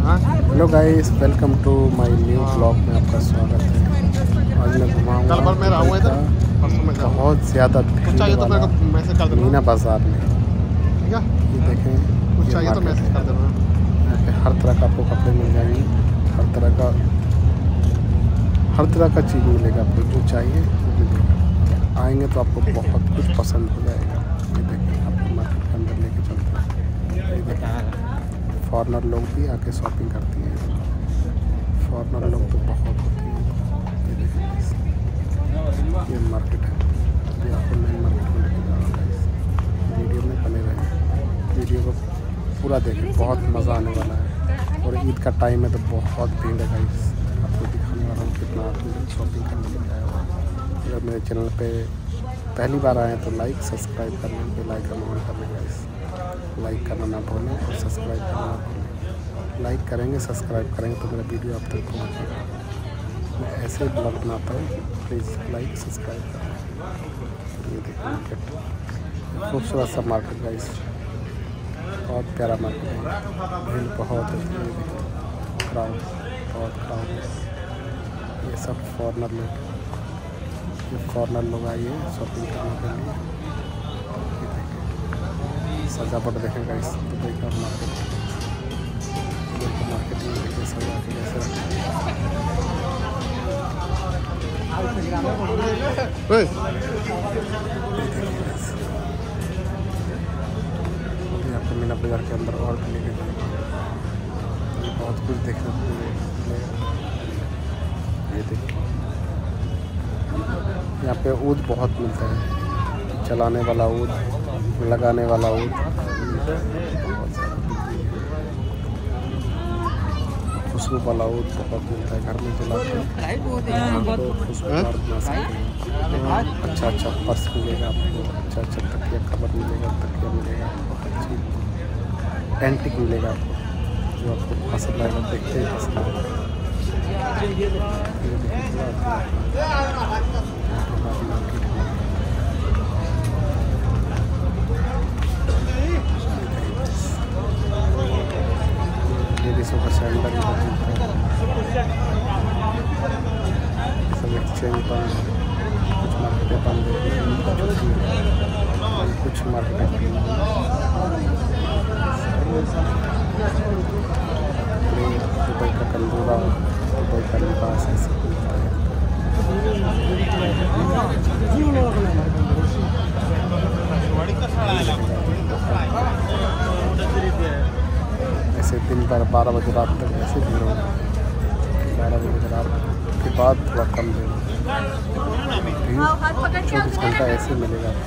Hello guys, welcome to my new blog में आपका स्वागत है। आज मैं घुमाऊंगा बहुत ज़्यादा भीड़ वाला मीना बाज़ार में। ये देखें, ये मार्केट है। यहाँ पे हर तरह का आपको कपड़े मिल जाएंगे, हर तरह का चीज़ मिलेगा आपको, जो चाहिए वो मिलेगा। आएंगे तो आपको बहुत कुछ पसंद हो जाएगा। ये देखें, आपको मार्केट के अंदर लेके चलते हैं। ये देखें, फॉरेनर लोग भी आके शॉपिंग करती हैं। फॉरेनर लोग तो बहुत होती हैं। ये देखिए, ये मार्केट है। अभी आपको मेन मार्केट में लेके जा रहा है। वीडियो में बने रहें, वीडियो को पूरा देखें, बहुत मज़ा आने वाला है। और ईद का टाइम है तो बहुत भीड़ है गाइस। आपको दिखाने वाला हूँ कितना आदमी शॉपिंग करने के लिए आया हुआ है। अगर मेरे चैनल पे पहली बार आए तो लाइक सब्सक्राइब कर लें, बेल आइकन ऑन कर लें गाइस। लाइक करना ना भूलें और सब्सक्राइब करना ना भूलें। लाइक करेंगे, सब्सक्राइब करेंगे तो मेरा वीडियो आप तक पहुँचेगा। मैं ऐसे ब्लॉग बनाता हूँ, प्लीज़ लाइक सब्सक्राइब करें। ये देखिए मार्केट, खूबसूरत सा मार्केट गाइस, बहुत प्यारा मार्केट है। भीड़ बहुत होती है, क्राउड, बहुत क्राउड है। ये सब फॉरेनर लोग, ये फॉरेनर लोग आए हैं शॉपिंग करने के लिए। सजावट देखें गाइस, दुबई का मार्केट, दुबई का मार्केट में देखिए सजा के कैसे रखा है। आपको मीना बाज़ार के अंदर और भी लेके जाएंगे, बहुत कुछ देखने को मिलेगा। ये देखिए, यहाँ पे ऊद बहुत मिलता है, चलाने वाला ऊद, लगाने वाला ऊद, खुशबू वाला ऊद बहुत मिलता है। घर में जलाते हैं तो खुशबूदार बना सकते हैं। अच्छा अच्छा पर्स मिलेगा आपको, अच्छा अच्छा तकिया कवर मिलेगा, तकिया मिलेगा, बहुत अच्छी एंटीक मिलेगा आपको, जो आपको पसंद आएगा, देखते ही पसंद आएगा। लेडीज़ों का सैंडल भी मिलता है, सब एक्सचेंज बंद, कुछ मार्केटें बंद है, कुछ मार्केटें बंद है। दुबई का कंदूरा, दुबई का लिबास ऐसे मिलता है। ऐसे दिन भर 12 बजे रात तक ऐसे भीड़ होगी। 12 बजे रात के बाद थोड़ा कम भीड़, 24 घंटा ऐसे मिलेगा आपको।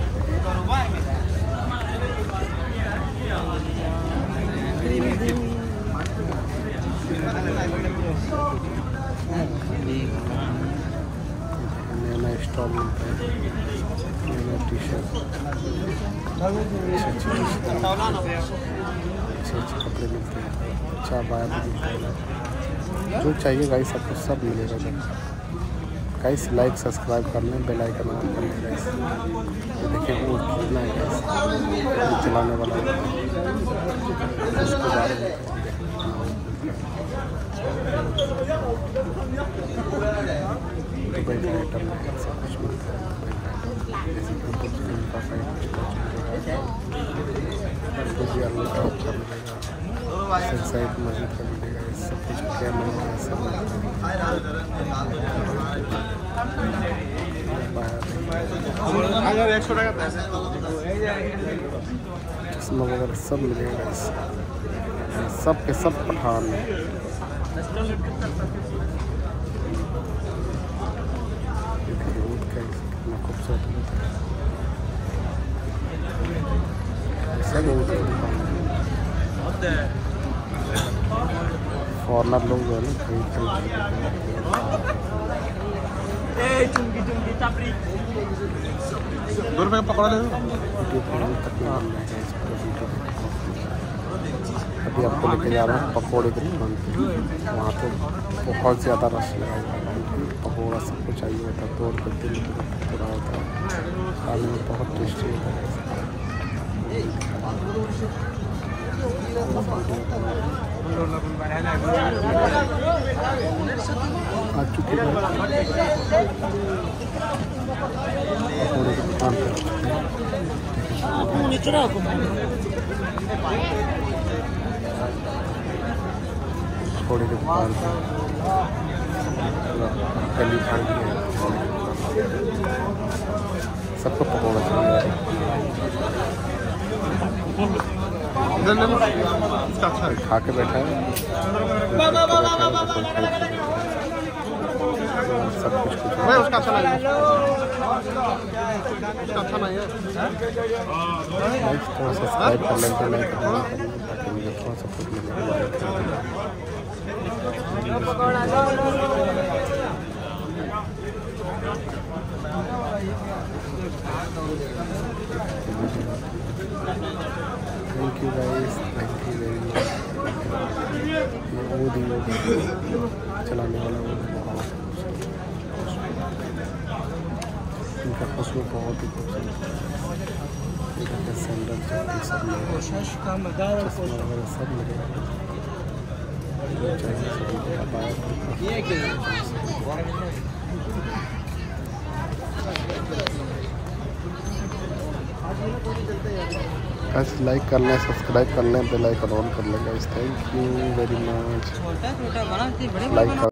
नया नया स्टॉल मिलता है, नया नया टी शर्ट, अच्छे कपड़े मिलते हैं, अच्छा बाया भी मिलता है। जो चाहिए गाइस आपको सब मिलेगा। गाइस लाइक सब्सक्राइब कर लें, बेल आइकन ऑन कर लें गाइस। ये देखिए ऊँट कितना है गाइस, चलाने वाला उसको बारे में दुबई का आइटम है, सब कुछ मिलता है। जैसे कि का साइड मस्जिद का मिलेगा, ये सब कुछ क्या मिलेगा, सब चश्मा वगैरह सब मिलेगा। सब के सब पठान है। कितना खूबसूरत होता है, सब फॉरनर लोग जो है ना खरीद ₹2 का पकड़ा ले। अभी आपको लेके जा रहा हूँ पकौड़े के दुकान पे, वहाँ तो बहुत ज़्यादा रश लगा हुआ है। पकौड़ा सबको चाहिए होता है, 2 रुपये 3 रुपये का पकौड़ा होता है, खाने में बहुत टेस्टी होता है। आ चुके हैं पकौड़े की दुकान पे। पकौड़े की दुकान पे गली खाली है, सबको पकौड़ा चाहिए। खा के बैठा है, सब कुछ उसका अच्छा नहीं है, थोड़ा सब्सक्राइब कर लेते हैं, लाइक कर लेते हैं ताकि मुझे थोड़ा सपोर्ट मिले। Thank you guys, thank you very much. वो चलाने वाला वो इनका खुशबू बहुत ही खूबसूरत है। सैंडल चप्पल सब सब लगे गाइस। लाइक कर लें, सब्सक्राइब कर लें, बेल आइकन ऑन कर लें guys. Thank you very much. Like